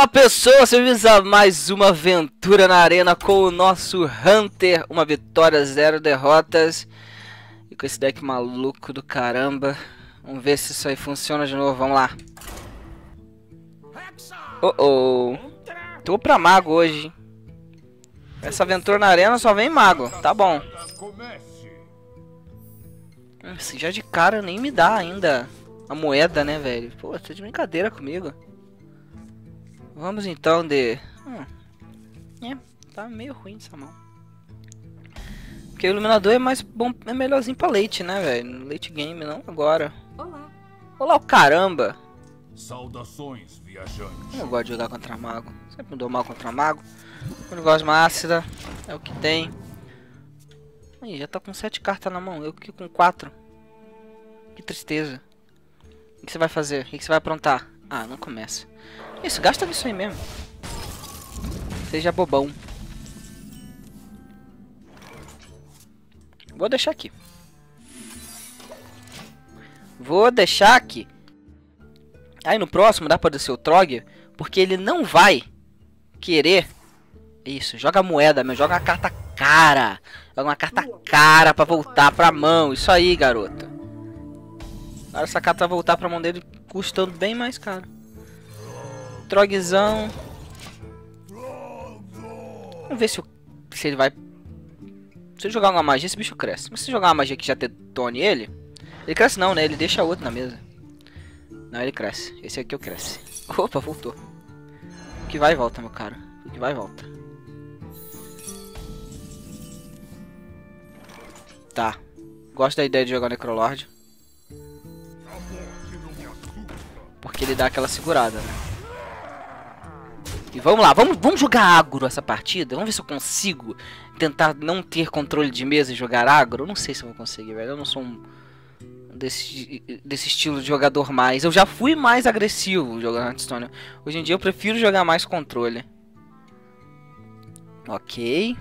Olá pessoas, bem-vindos a mais uma aventura na arena com o nosso Hunter. Uma vitória, 0 derrotas. E com esse deck maluco do caramba. Vamos ver se isso aí funciona de novo, vamos lá. Tô pra mago hoje, hein? Essa aventura na arena só vem mago, tá bom. Assim, já de cara nem me dá ainda a moeda, né, velho? Pô, tá de brincadeira comigo. Vamos então de... tá meio ruim essa mão. Porque o iluminador é mais bom, é melhorzinho pra late, né, velho? Late game, não agora. Olá. Olá, o caramba! Saudações, viajante. Eu não gosto de jogar contra mago. Sempre me dou mal contra mago. O negócio mais ácida é o que tem. Aí, já tá com 7 cartas na mão. Eu aqui com 4. Que tristeza. O que você vai fazer? O que você vai aprontar? Ah, não começa. Isso, gasta nisso aí mesmo. Seja bobão. Vou deixar aqui. Vou deixar aqui. Aí no próximo dá pra descer o Trog, porque ele não vai querer. Isso, joga moeda, meu, joga uma carta cara. Joga uma carta cara pra voltar pra mão. Isso aí, garota. Agora essa carta vai voltar pra mão dele custando bem mais caro. Trogzão. Vamos ver se ele vai... Se eu jogar uma magia, esse bicho cresce. Mas se jogar uma magia que já detone ele... Ele cresce não, né? Ele deixa outro na mesa. Não, ele cresce. Esse aqui eu cresce. Opa, voltou. O que vai e volta, meu cara. O que vai e volta. Tá. Gosto da ideia de jogar Necrolord. Porque ele dá aquela segurada, né? E vamos lá, vamos jogar agro essa partida. Vamos ver se eu consigo tentar não ter controle de mesa e jogar agro. Eu não sei se eu vou conseguir, velho. Eu não sou desse estilo de jogador mais. Eu já fui mais agressivo jogando Hearthstone. Hoje em dia eu prefiro jogar mais controle. Ok.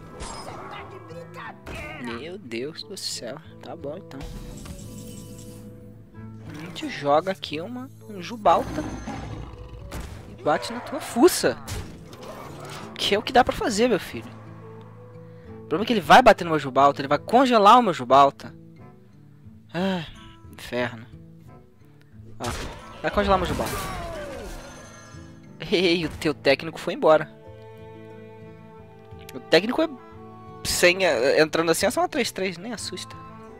Meu Deus do céu. Tá bom então. A gente joga aqui um Jubalta. Bate na tua fuça. Que é o que dá pra fazer, meu filho. O problema é que ele vai bater no meu Jubalta. Ele vai congelar o meu Jubalta. Ah, inferno. Ó, vai congelar meu Jubalta. Ei, o teu técnico foi embora. O técnico é... Sem, entrando assim é só uma 3-3. Nem assusta.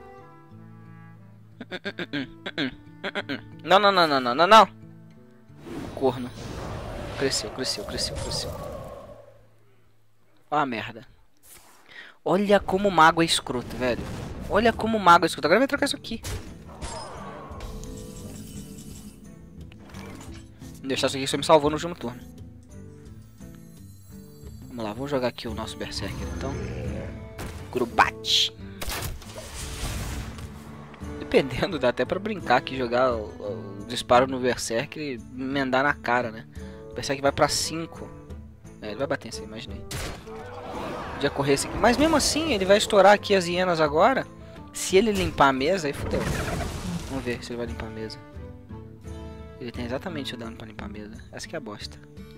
Não, não, não, não, não, não, não. Corno. Cresceu. Ó a merda. Olha como o mago é escroto, velho. Olha como o mago é escroto. Agora vai trocar isso aqui. Vou deixar isso aqui que você me salvou no último turno. Vamos lá, vamos jogar aqui o nosso Berserker então. Grubat. Dependendo, dá até pra brincar aqui, jogar o disparo no Berserker e emendar na cara, né? O Berserker vai pra 5. É, ele vai bater assim, imaginei. Podia correr assim. Mas mesmo assim, ele vai estourar aqui as hienas agora. Se ele limpar a mesa, aí fodeu. Vamos ver se ele vai limpar a mesa. Ele tem exatamente o dano pra limpar a mesa. Essa que é a bosta.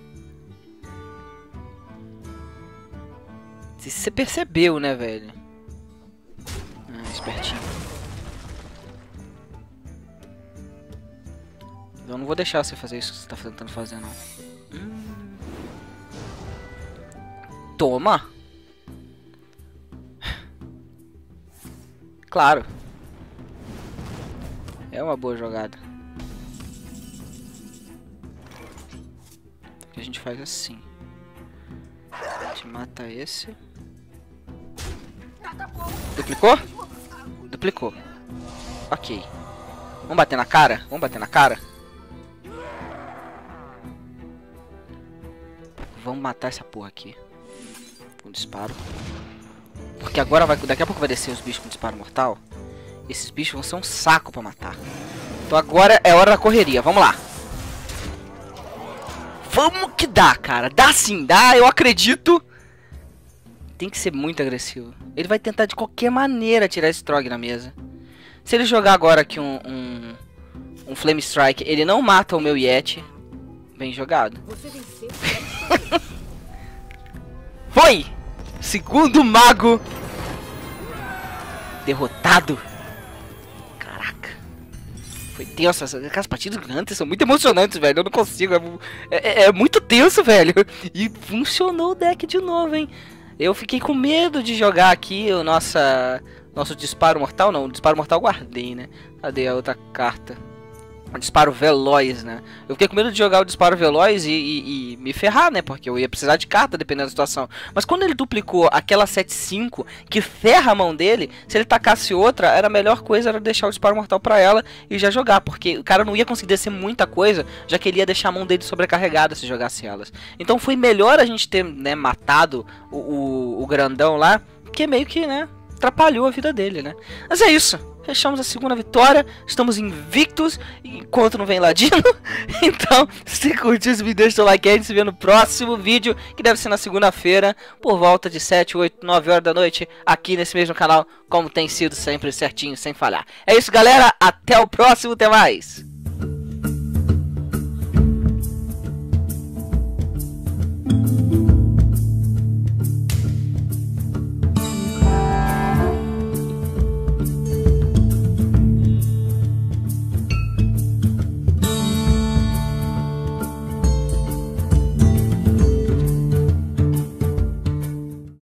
Se você percebeu, né, velho? Ah, espertinho. Eu não vou deixar você fazer isso que você tá tentando fazer, não. Toma! Claro. É uma boa jogada. A gente faz assim. A gente mata esse. Duplicou? Duplicou. Ok. Vamos bater na cara? Vamos bater na cara? Vamos matar essa porra aqui. Com disparo. Porque agora vai, daqui a pouco vai descer os bichos com disparo mortal. Esses bichos vão ser um saco pra matar. Então agora é hora da correria. Vamos lá. Vamos que dá, cara. Dá sim, dá. Eu acredito. Tem que ser muito agressivo. Ele vai tentar de qualquer maneira tirar esse Trog na mesa. Se ele jogar agora aqui um Flame Strike, ele não mata o meu Yeti. Bem jogado. Você venceu. Foi! Segundo mago derrotado. Caraca. Foi tenso. Aquelas partidas do Hunter são muito emocionantes, velho. Eu não consigo. É muito tenso, velho. E funcionou o deck de novo, hein. Eu fiquei com medo de jogar aqui o nosso disparo mortal. Não, o disparo mortal eu guardei, né. Cadê a outra carta? O disparo veloz, né? Eu fiquei com medo de jogar o disparo veloz e me ferrar, né? Porque eu ia precisar de carta dependendo da situação. Mas quando ele duplicou aquela 7/5 que ferra a mão dele, se ele tacasse outra, era a melhor coisa era deixar o disparo mortal pra ela e já jogar. Porque o cara não ia conseguir descer muita coisa, já que ele ia deixar a mão dele sobrecarregada se jogasse elas. Então foi melhor a gente ter, né, matado o grandão lá, que meio que, né, atrapalhou a vida dele, né? Mas é isso. Fechamos a segunda vitória, estamos invictos, enquanto não vem ladino. Então, se curtiu esse vídeo, deixa o like aí, a gente se vê no próximo vídeo, que deve ser na segunda-feira, por volta de 7, 8, 9 horas da noite, aqui nesse mesmo canal, como tem sido sempre certinho, sem falhar. É isso, galera, até o próximo, até mais!